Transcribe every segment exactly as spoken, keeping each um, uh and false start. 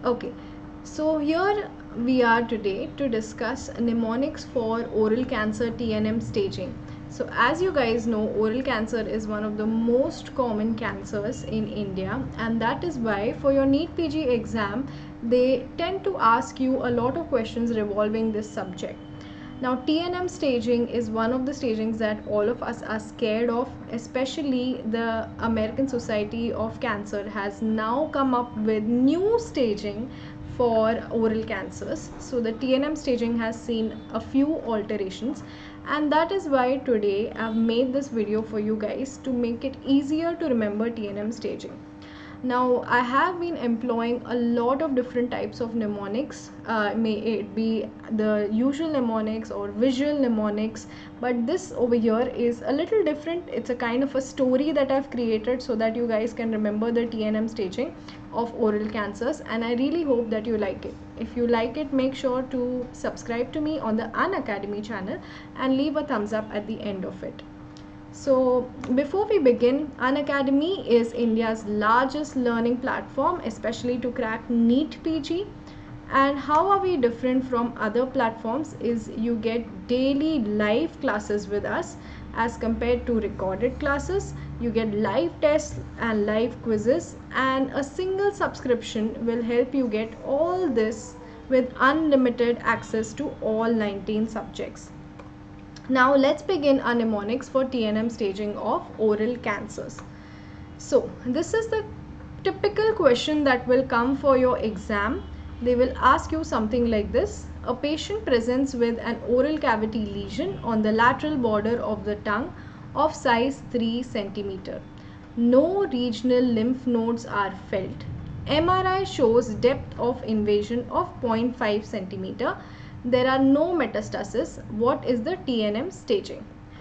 Okay, so here we are today to discuss mnemonics for oral cancer T N M staging. So as you guys know, oral cancer is one of the most common cancers in India, and that is why for your NEET P G exam they tend to ask you a lot of questions revolving this subject. Now, T N M staging is one of the stagings that all of us are scared of, especially the American Society of Cancer has now come up with new staging for oral cancers. So, the T N M staging has seen a few alterations, and that is why today I've made this video for you guys to make it easier to remember T N M staging. Now, I have been employing a lot of different types of mnemonics, uh, may it be the usual mnemonics or visual mnemonics, but this over here is a little different. It's a kind of a story that I've created so that you guys can remember the T N M staging of oral cancers, and I really hope that you like it. If you like it, make sure to subscribe to me on the Unacademy channel and leave a thumbs up at the end of it. So before we begin, Unacademy is India's largest learning platform, especially to crack NEET P G. And how are we different from other platforms is you get daily live classes with us as compared to recorded classes. You get live tests and live quizzes, and a single subscription will help you get all this with unlimited access to all nineteen subjects. Now let's begin our mnemonics for T N M staging of oral cancers. So this is the typical question that will come for your exam. They will ask you something like this. A patient presents with an oral cavity lesion on the lateral border of the tongue of size three centimeter. No regional lymph nodes are felt. M R I shows depth of invasion of zero point five centimeter. There are no metastasis. What is the T N M staging?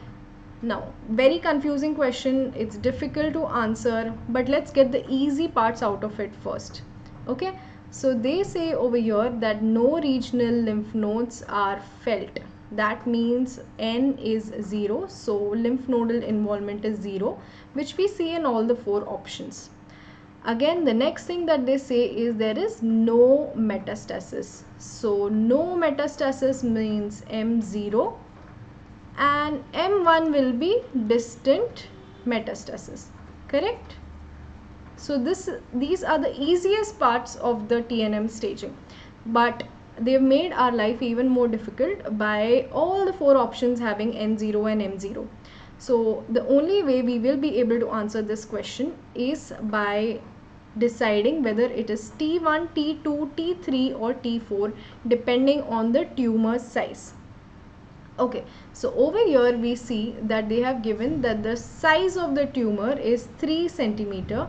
Now, very confusing question. It's difficult to answer, but let's get the easy parts out of it first. Okay, so they say over here that no regional lymph nodes are felt. That means N is zero, so lymph nodal involvement is zero, which we see in all the four options. Again, the next thing that they say is there is no metastasis. So no metastasis means M zero, and M one will be distant metastasis, correct? So this these are the easiest parts of the T N M staging, but they've made our life even more difficult by all the four options having N zero and M zero. So the only way we will be able to answer this question is by deciding whether it is T one, T two, T three or T four depending on the tumor size. Okay, so over here we see that they have given that the size of the tumor is three centimeter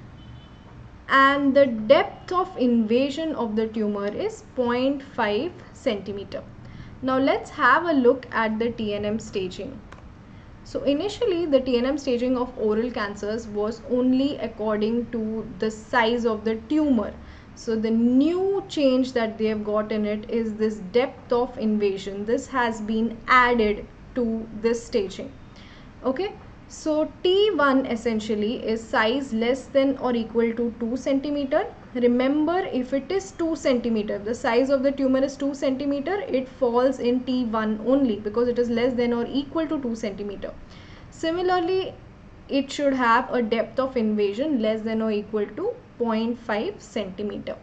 and the depth of invasion of the tumor is zero point five centimeter. Now let's have a look at the T N M staging. So initially the T N M staging of oral cancers was only according to the size of the tumor. So the new change that they have got in it is this depth of invasion. This has been added to this staging. Okay, so T one essentially is size less than or equal to two centimeter. Remember, if it is two centimeter, the size of the tumor is two centimeter, it falls in T one only because it is less than or equal to two centimeter. Similarly, it should have a depth of invasion less than or equal to zero point five centimeter.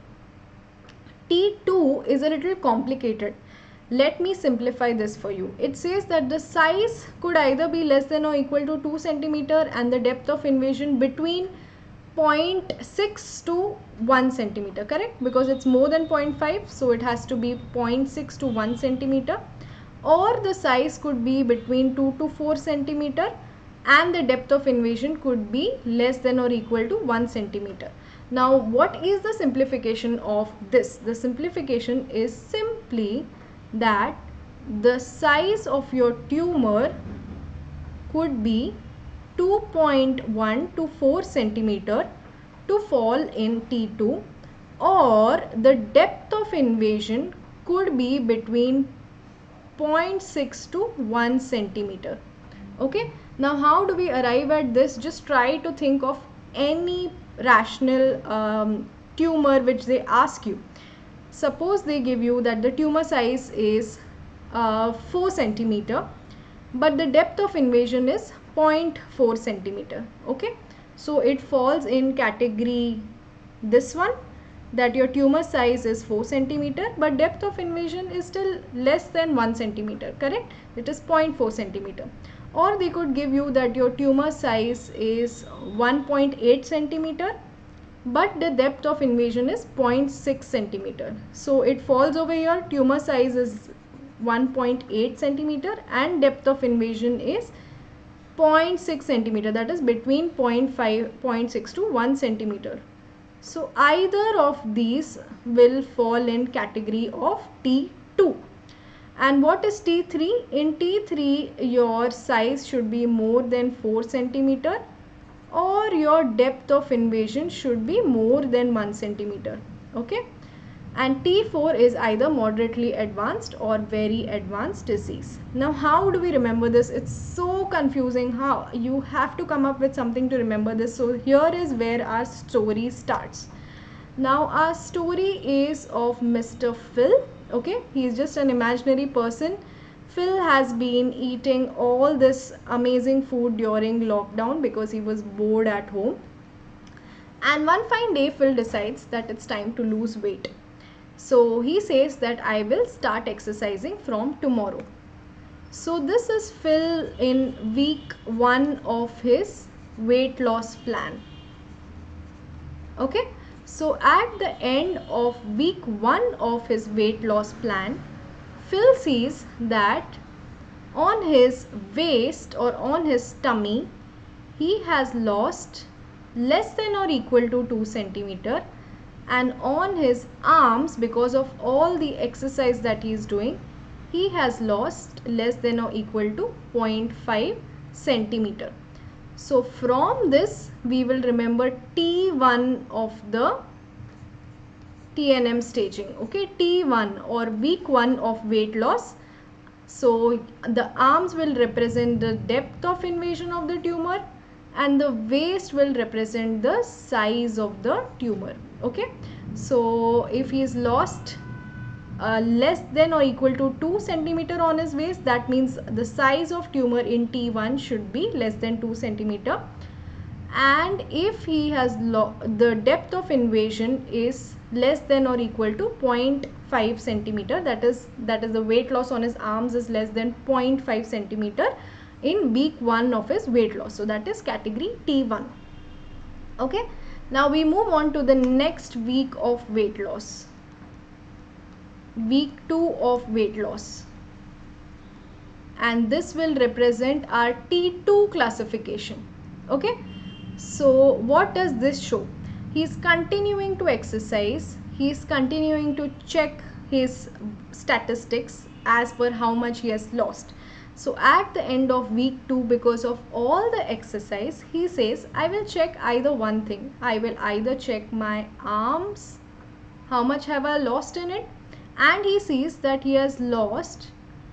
T two is a little complicated. Let me simplify this for you. It says that the size could either be less than or equal to two centimeter and the depth of invasion between zero point six to one centimeter, correct? Because it's more than zero point five, so it has to be zero point six to one centimeter. Or the size could be between two to four centimeter and the depth of invasion could be less than or equal to one centimeter. Now, what is the simplification of this? The simplification is simply that the size of your tumor could be two point one to four centimeter to fall in T two, or the depth of invasion could be between zero point six to one centimeter. Okay, now how do we arrive at this? Just try to think of any rational um, tumor which they ask you. Suppose they give you that the tumor size is uh, four centimeter, but the depth of invasion is zero point four centimeter. Okay, so it falls in category this one, that your tumor size is four centimeter but depth of invasion is still less than one centimeter, correct? It is zero point four centimeter. Or they could give you that your tumor size is one point eight centimeter but the depth of invasion is zero point six centimeter. So it falls over here, tumor size is one point eight centimeter and depth of invasion is zero point six centimeter, that is between zero point five, zero point six to one centimeter. So either of these will fall in category of T two. And what is T three? In T three your size should be more than four centimeter or your depth of invasion should be more than one centimeter. Okay, and T four is either moderately advanced or very advanced disease. Now how do we remember this? It's so confusing. How you have to come up with something to remember this. So here is where our story starts. Now our story is of Mister Phil. Okay, he is just an imaginary person. Phil has been eating all this amazing food during lockdown because he was bored at home. And one fine day Phil decides that it's time to lose weight. So he says that I will start exercising from tomorrow. So this is Phil in week one of his weight loss plan. Okay, so at the end of week one of his weight loss plan, Phil sees that on his waist or on his tummy, he has lost less than or equal to two centimeter, and on his arms, because of all the exercise that he is doing, he has lost less than or equal to zero point five centimeter. So from this we will remember T one of the T N M staging. Okay, T one or week one of weight loss. So the arms will represent the depth of invasion of the tumor and the waist will represent the size of the tumor. Okay, so if he is lost uh, less than or equal to two centimeter on his waist, that means the size of tumor in T one should be less than two centimeter. And if he has the depth of invasion is less than or equal to zero point five centimeter, that is that is the weight loss on his arms is less than zero point five centimeter in week one of his weight loss. So that is category T one. Okay, now we move on to the next week of weight loss, week two of weight loss, and this will represent our T two classification. Okay, so what does this show? He is continuing to exercise, he is continuing to check his statistics as per how much he has lost. So at the end of week two, because of all the exercise, he says I will check either one thing. I will either check my arms, how much have I lost in it, and he sees that he has lost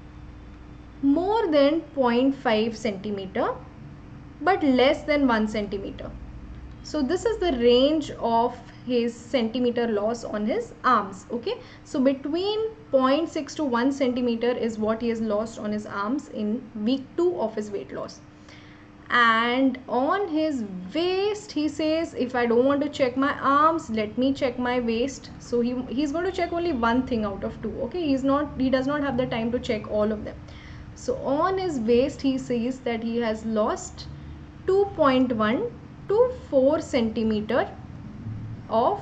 more than zero point five centimeter but less than one centimeter. So this is the range of his centimeter loss on his arms. Okay, so between zero point six to one centimeter is what he has lost on his arms in week two of his weight loss. And on his waist, he says if I don't want to check my arms, let me check my waist. So he he's going to check only one thing out of two. Okay, he's not he does not have the time to check all of them. So on his waist he says that he has lost two point one to four centimeter of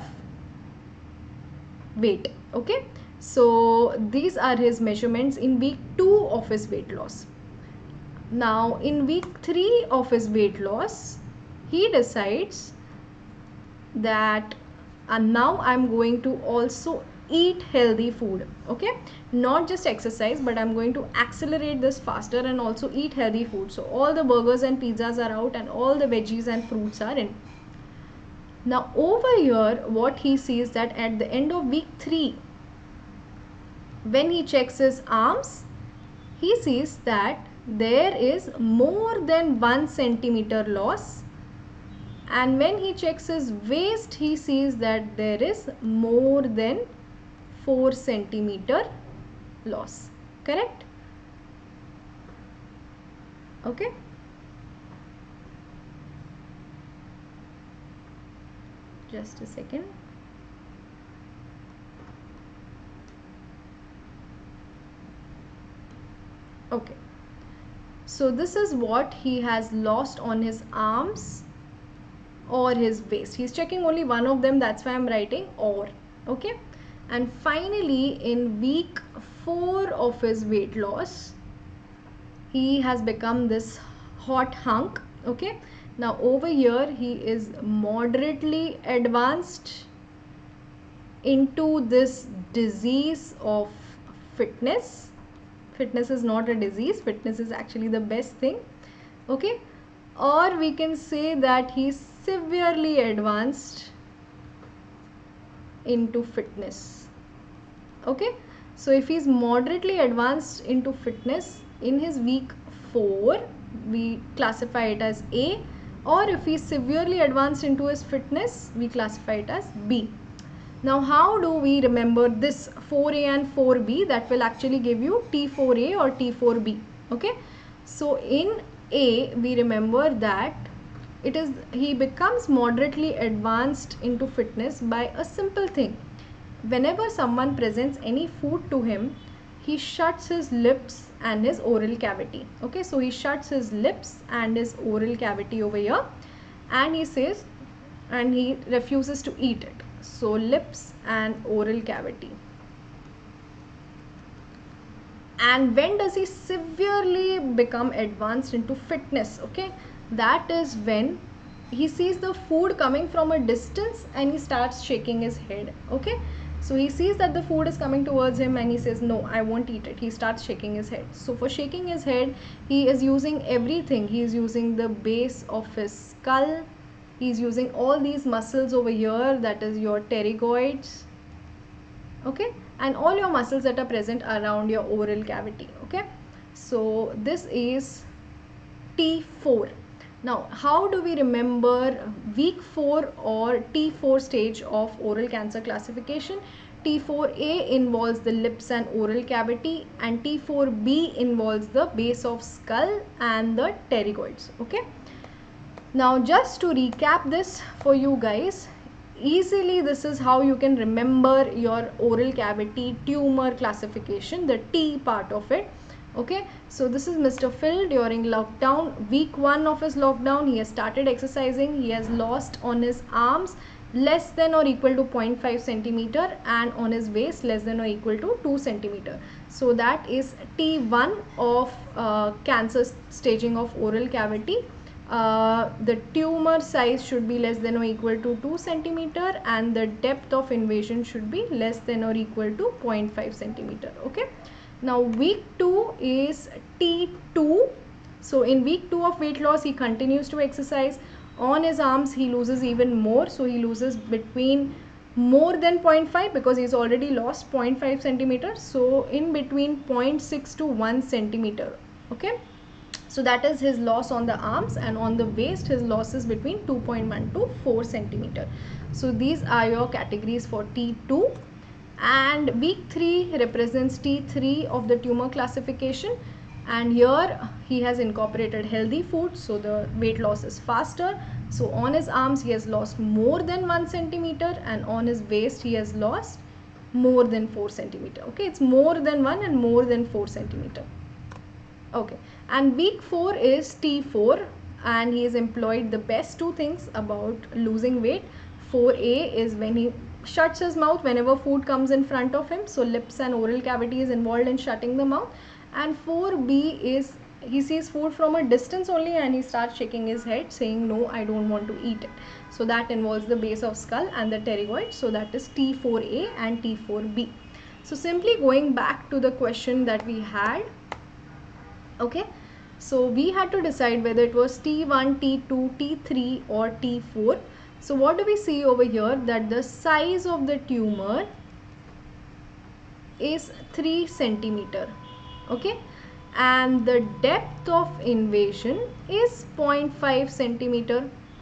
weight. Okay, so these are his measurements in week two of his weight loss. Now in week three of his weight loss, he decides that and now I'm going to also eat healthy food. Okay, not just exercise, but I'm going to accelerate this faster and also eat healthy food. So all the burgers and pizzas are out and all the veggies and fruits are in. Now over here what he sees that at the end of week three, when he checks his arms, he sees that there is more than one centimeter loss and when he checks his waist, he sees that there is more than four centimeter loss. Correct? Okay. Just a second. Okay. So this is what he has lost on his arms or his waist. He's checking only one of them, that's why I'm writing or. Okay. And finally, in week four of his weight loss, he has become this hot hunk. Okay. Now over here, he is moderately advanced into this disease of fitness. Fitness is not a disease. Fitness is actually the best thing. Okay. Or we can say that he is severely advanced into fitness. Okay. So if he is moderately advanced into fitness in his week four, we classify it as A. Or if he is severely advanced into his fitness, we classify it as B. Now how do we remember this four A and four B? That will actually give you T four A or T four B. Okay. So in A, we remember that it is he becomes moderately advanced into fitness by a simple thing. Whenever someone presents any food to him, he shuts his lips and his oral cavity. Okay. So he shuts his lips and his oral cavity over here, and he says, and he refuses to eat it. So lips and oral cavity. And when does he severely become advanced into fitness? Okay, that is when he sees the food coming from a distance and he starts shaking his head. Okay, so he sees that the food is coming towards him and he says, no, I won't eat it. He starts shaking his head. So for shaking his head, he is using everything. He is using the base of his skull. He is using all these muscles over here, that is your pterygoids. Okay, and all your muscles that are present around your oral cavity. Okay, so this is T four. Now how do we remember week four or T four stage of oral cancer classification? T four A involves the lips and oral cavity, and T four B involves the base of skull and the pterygoids. Okay, now just to recap this for you guys, easily this is how you can remember your oral cavity tumor classification, the T part of it. Okay, so this is Mister Phil during lockdown. Week one of his lockdown, he has started exercising. He has lost on his arms less than or equal to zero point five centimeter and on his waist less than or equal to two centimeter. So that is T one of uh, cancer staging of oral cavity. Uh, the tumor size should be less than or equal to two centimeter and the depth of invasion should be less than or equal to zero point five centimeter. Okay, now week two is T two. So in week two of weight loss, he continues to exercise. On his arms he loses even more, so he loses between more than zero point five because he's already lost zero point five centimeters, so in between zero point six to one centimeter. Okay, so that is his loss on the arms, and on the waist his loss is between two point one to four centimeter. So these are your categories for T two, and week three represents T three of the tumor classification, and here he has incorporated healthy food, so the weight loss is faster. So on his arms he has lost more than one centimeter, and on his waist he has lost more than four centimeter. Okay, it's more than one and more than four centimeter. Okay, and week four is T four, and he has employed the best two things about losing weight. four A is when he shuts his mouth whenever food comes in front of him, so lips and oral cavity is involved in shutting the mouth. And four B is he sees food from a distance only and he starts shaking his head saying, no, I don't want to eat it. So that involves the base of skull and the pterygoid. So that is T four A and T four B. So simply going back to the question that we had, okay, so we had to decide whether it was T one, T two, T three or T four. So what do we see over here? That the size of the tumor is three centimeter. Okay, and the depth of invasion is zero point five centimeter.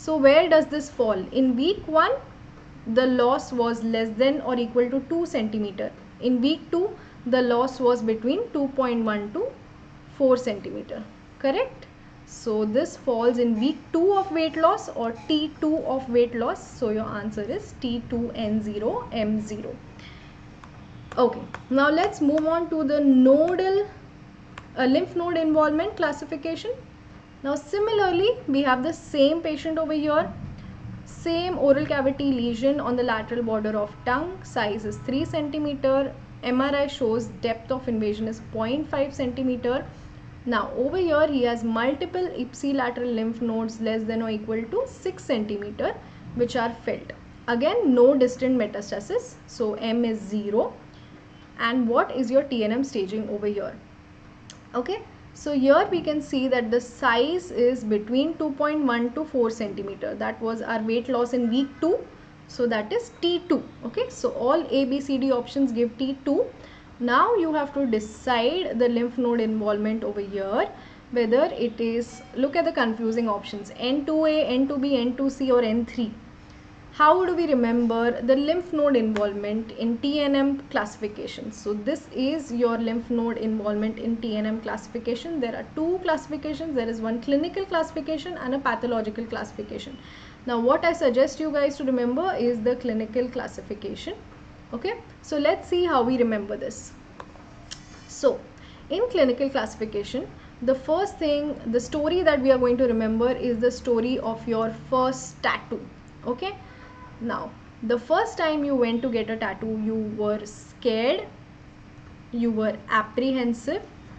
So where does this fall? In week one, the loss was less than or equal to two centimeter. In week two, the loss was between two point one to four centimeter. Correct? So this falls in week two of weight loss or T two of weight loss. So your answer is T two N zero M zero. Okay, now let's move on to the nodal uh, lymph node involvement classification. Now similarly, we have the same patient over here. Same oral cavity lesion on the lateral border of tongue. Size is three centimeter. M R I shows depth of invasion is zero point five centimeter. Now over here he has multiple ipsilateral lymph nodes less than or equal to six centimeter which are filled. Again, no distant metastasis. So M is zero. And what is your T N M staging over here? Okay. So here we can see that the size is between two point one to four centimeter. That was our weight loss in week two. So that is T two. Okay. So all A, B, C, D options give T two. Now you have to decide the lymph node involvement over here, whether it is, look at the confusing options, N two A, N two B, N two C or N three. How do we remember the lymph node involvement in T N M classification? So this is your lymph node involvement in T N M classification. There are two classifications. There is one clinical classification and a pathological classification. Now what I suggest you guys to remember is the clinical classification. Okay, so let's see how we remember this. So in clinical classification, the first thing, the story that we are going to remember is the story of your first tattoo. Okay. Now, the first time you went to get a tattoo, you were scared, you were apprehensive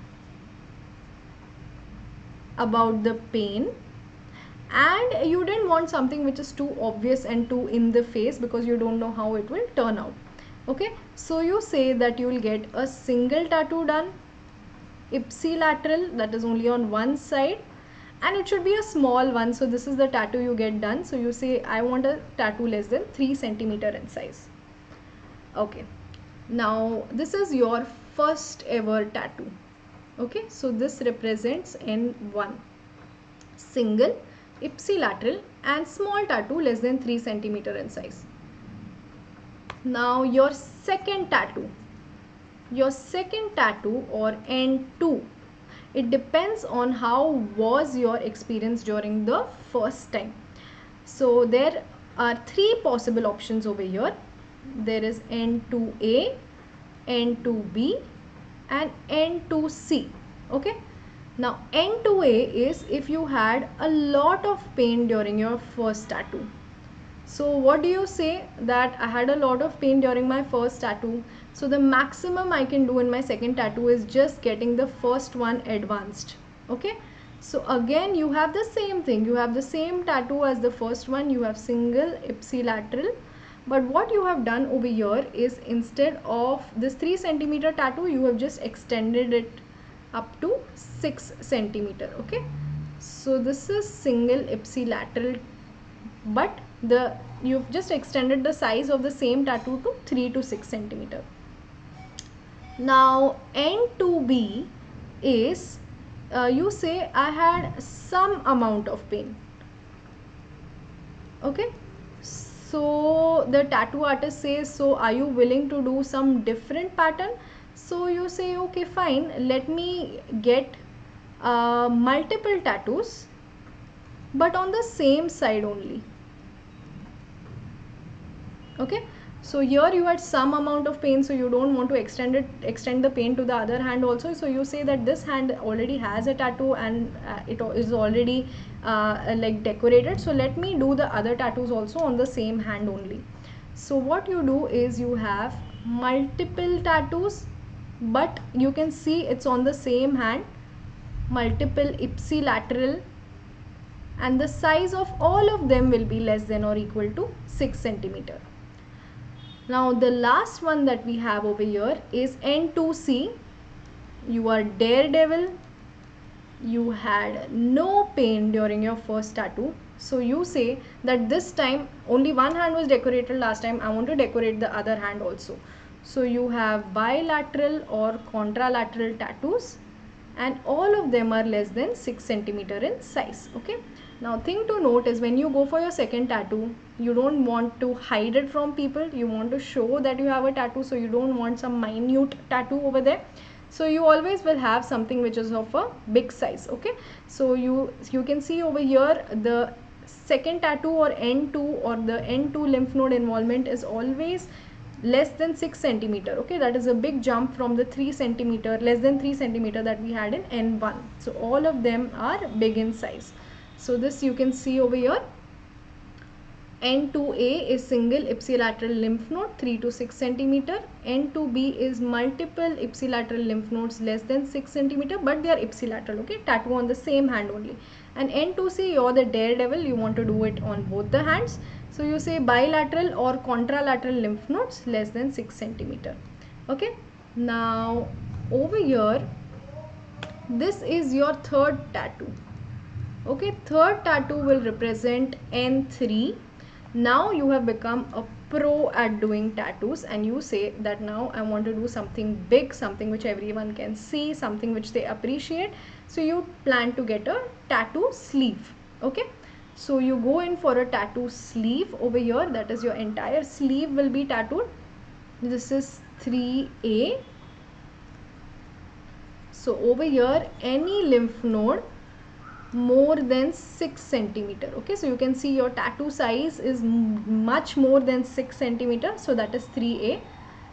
about the pain, and you didn't want something which is too obvious and too in the face because you don't know how it will turn out. Okay, so you say that you will get a single tattoo done, ipsilateral, that is only on one side, and it should be a small one. So this is the tattoo you get done. So you say I want a tattoo less than three centimeter in size. Okay, now this is your first ever tattoo. Okay, so this represents N one, single, ipsilateral and small tattoo less than three centimeter in size. Now your second tattoo, your second tattoo or N two, it depends on how was your experience during the first time. So there are three possible options over here. There is N two A, N two B and N two C. Okay. Now N two A is if you had a lot of pain during your first tattoo. So what do you say? That I had a lot of pain during my first tattoo. So the maximum I can do in my second tattoo is just getting the first one advanced. Okay. So again you have the same thing. You have the same tattoo as the first one. You have single ipsilateral. But what you have done over here is instead of this three centimeter tattoo, you have just extended it up to six centimeter. Okay. So this is single ipsilateral, but the you've just extended the size of the same tattoo to three to six centimeter. Now N two B is uh, you say I had some amount of pain. Okay, so the tattoo artist says, so are you willing to do some different pattern? So you say, okay fine, let me get uh, multiple tattoos but on the same side only. Okay, so here you had some amount of pain, so you don't want to extend it extend the pain to the other hand also. So you say that this hand already has a tattoo and uh, it is already uh, like decorated, so let me do the other tattoos also on the same hand only. So what you do is you have multiple tattoos, but you can see it's on the same hand, multiple ipsilateral, and the size of all of them will be less than or equal to six centimeter. Now the last one that we have over here is N two C. You are daredevil. You had no pain during your first tattoo. So you say that this time only one hand was decorated last time. I want to decorate the other hand also. So you have bilateral or contralateral tattoos and all of them are less than six centimeter in size. Okay. Now thing to note is when you go for your second tattoo, you don't want to hide it from people. You want to show that you have a tattoo, so you don't want some minute tattoo over there. So you always will have something which is of a big size. Okay, so you you can see over here the second tattoo or N two or the N two lymph node involvement is always less than six centimeter. Okay, that is a big jump from the three centimeter, less than three centimeter that we had in N one. So all of them are big in size. So this you can see over here. N two A is single ipsilateral lymph node three to six centimeter. N two B is multiple ipsilateral lymph nodes less than six centimeter, but they are ipsilateral. Okay, tattoo on the same hand only. And N two C, you're the daredevil, you want to do it on both the hands. So you say bilateral or contralateral lymph nodes less than six centimeter. Okay, now over here, this is your third tattoo. Okay, third tattoo will represent N three. Now you have become a pro at doing tattoos, and you say that now I want to do something big, something which everyone can see, something which they appreciate. So you plan to get a tattoo sleeve. Okay, so you go in for a tattoo sleeve over here. That is, your entire sleeve will be tattooed. This is three A. So over here, any lymph node more than six centimeter. Okay, so you can see your tattoo size is much more than six centimeter, so that is three A.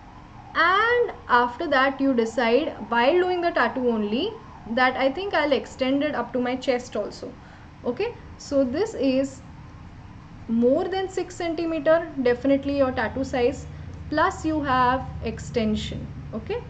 And after that you decide while doing the tattoo only that I think I'll extend it up to my chest also. Okay, so this is more than six centimeter, definitely your tattoo size, plus you have extension. Okay,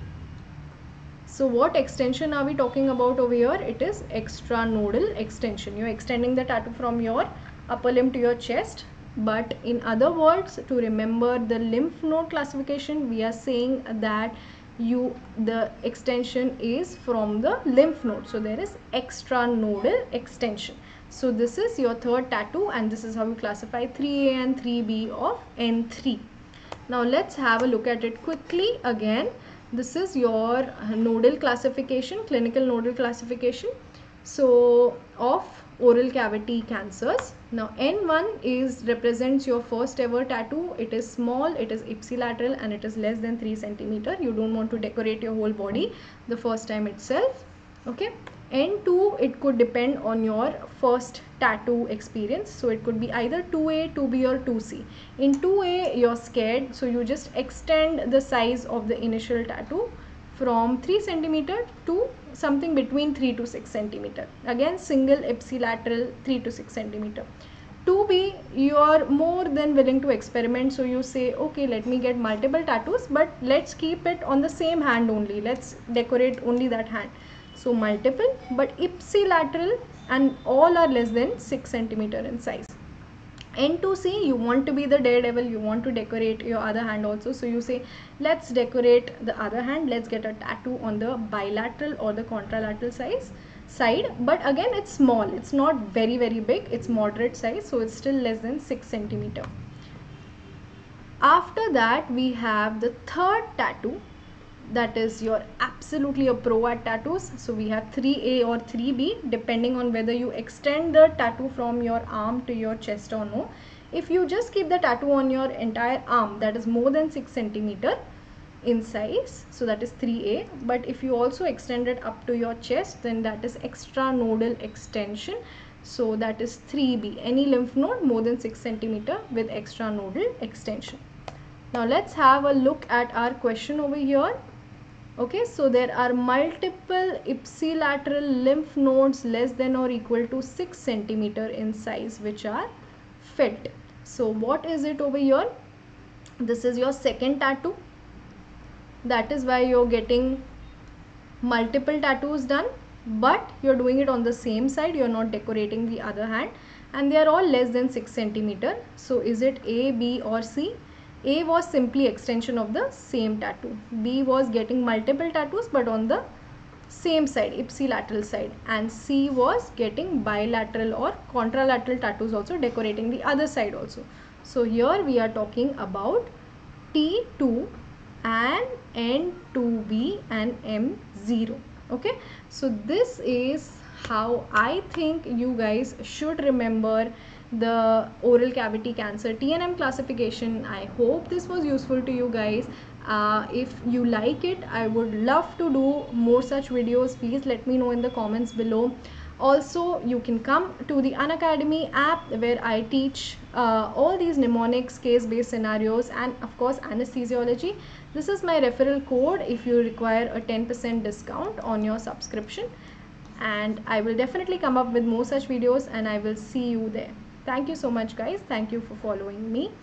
so what extension are we talking about over here? It is extranodal extension. You're extending the tattoo from your upper limb to your chest. But in other words, to remember the lymph node classification, we are saying that you the extension is from the lymph node. So there is extranodal extension. So this is your third tattoo, and this is how you classify three A and three B of N three. Now let's have a look at it quickly again. This is your nodal classification, clinical nodal classification. So of oral cavity cancers. Now N one is represents your first ever tattoo. It is small, it is ipsilateral, and it is less than three centimeter. You don't want to decorate your whole body the first time itself. Okay. N two, it could depend on your first tattoo experience. So it could be either two A, two B or two C. In two A, you're scared, so you just extend the size of the initial tattoo from three centimeter to something between three to six centimeter. Again, single ipsilateral three to six centimeter. two B, you are more than willing to experiment, so you say, okay, let me get multiple tattoos, but let's keep it on the same hand only. Let's decorate only that hand. So multiple but ipsilateral, and all are less than six centimeter in size. N two C, you want to be the daredevil, you want to decorate your other hand also. So you say, let's decorate the other hand, let's get a tattoo on the bilateral or the contralateral size side. But again, it's small, it's not very very big, it's moderate size, so it's still less than six centimeter. After that, we have the third tattoo. That is, you're absolutely a pro at tattoos. So we have three A or three B, depending on whether you extend the tattoo from your arm to your chest or no. If you just keep the tattoo on your entire arm, that is more than six centimeter in size, so that is three A. But if you also extend it up to your chest, then that is extranodal extension, so that is three B. Any lymph node more than six centimeter with extranodal extension. Now let's have a look at our question over here. Okay, so there are multiple ipsilateral lymph nodes less than or equal to six centimeter in size which are fit. So what is it over here? This is your second tattoo. That is why you're getting multiple tattoos done, but you're doing it on the same side, you're not decorating the other hand, and they are all less than six centimeter. So is it A, B or C? A was simply extension of the same tattoo. B was getting multiple tattoos but on the same side, ipsilateral side. And C was getting bilateral or contralateral tattoos, also decorating the other side also. So here we are talking about T two and N two B and M zero. Okay, so this is how I think you guys should remember the oral cavity cancer T N M classification. I hope this was useful to you guys. Uh, if you like it, I would love to do more such videos. Please let me know in the comments below. Also, you can come to the Unacademy app where I teach uh, all these mnemonics, case-based scenarios, and of course anesthesiology. This is my referral code if you require a ten percent discount on your subscription, and I will definitely come up with more such videos, and I will see you there. Thank you so much guys. Thank you for following me.